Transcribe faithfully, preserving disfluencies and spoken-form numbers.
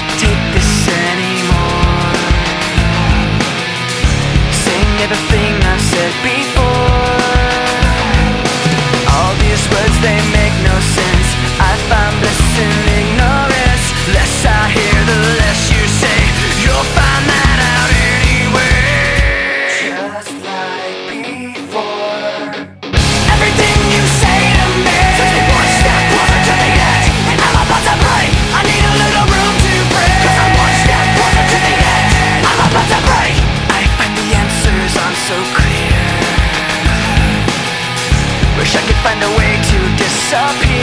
take this anymore. Saying everything I've said before. All these words, they make no sense. I find bliss in ignorance. Less I hear, the less you say. You'll find that out anyway. Just like before. Everything you say to me takes me one step closer to the edge, and I'm about to break. I need a little room to breathe, 'cause I'm one step closer to the edge. I'm about to break. I find the answers aren't so clear. Wish I could find a way to disappear.